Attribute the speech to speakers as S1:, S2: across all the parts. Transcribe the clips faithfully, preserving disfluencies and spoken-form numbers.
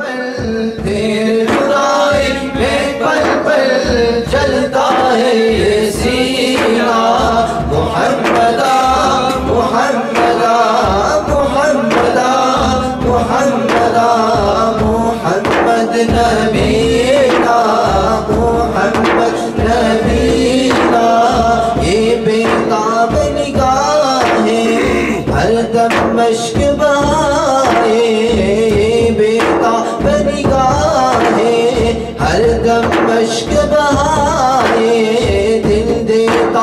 S1: پل تیرے جدائی میں پل پل چلتا ہے یہ سینہ محمدہ محمدہ محمدہ محمدہ محمد نبینا محمد نبینا یہ بیتاب نگاہیں ہر دم مشک بہائے یہ بیتاب نگاہیں ہر دم مشک بہائے دل دیتا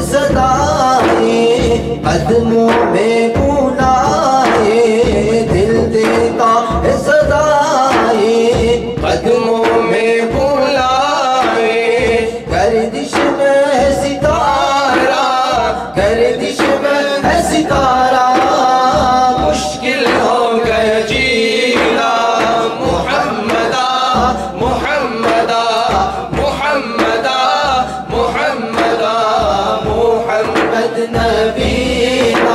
S1: صدائے قدموں میں بلائے دل دیتا صدائے قدموں میں بلائے گردش میں ہے ستارہ گردش میں ہے ستارہ مشکل ہو گیا جینا محمدہ محمدہ محمدہ محمدہ محمد نبینا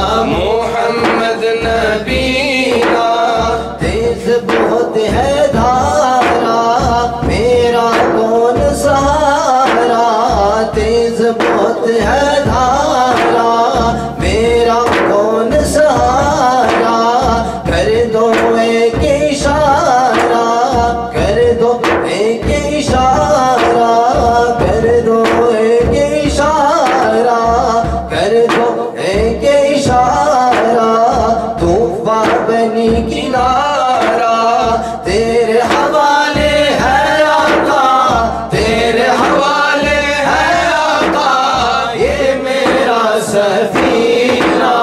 S1: محمد نبینا تیز بہت ہے دھارا میرا کون سہارا تیز بہت ہے دھارا میرا کون سہارا کر دو ایک اشارہ کر دو ایک اشارہ کر دو ایک اشارہ کر دو ایک اشارہ طوفان بنی کنارہ تیرے حوالے ہے آقا تیرے حوالے ہے آقا یہ میرا سفینہ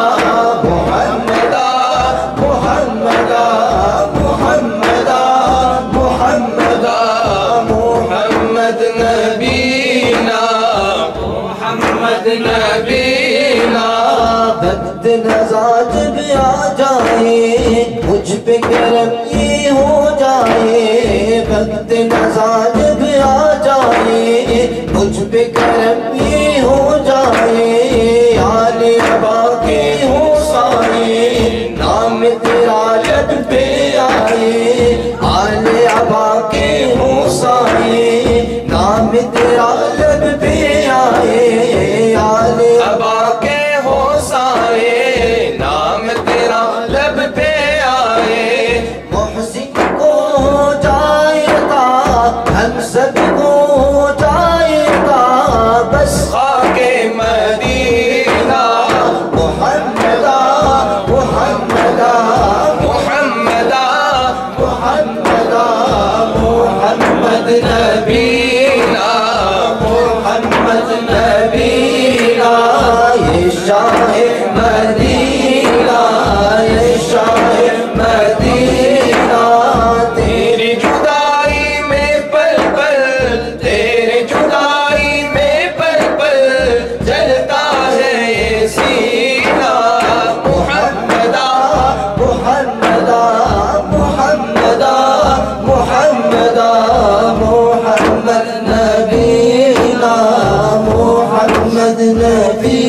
S1: محمدہ محمدہ محمدہ محمدہ محمد نبینا محمد نبینا وقت نزاج بھی آ جائے مجھ پہ کرم یہ ہو جائے وقت نزاج بھی آ جائے مجھ پہ کرم یہ ہو جائے آل ابا کے ہو سائے نام تیرا لب پہ آئے آل ابا کے ہو سائے نام تیرا لب پہ آئے آل ابا کے ہو سائے نام تیرا لب پہ آئے محسن کو ہو جائے گا ہم سب کو ہو جائے گا بس خاک مدینہ محمدہ محمدہ محمدہ محمدہ محمد نبینا محمد نبینا یہ شاہ مدینہ یہ شاہ مدینہ تیری جدائی میں پل پل تیرے جدائی میں پل پل جلتا ہے یہ سینہ محمدہ محمدہ محمدہ محمدہ محمد نبینا محمد نبی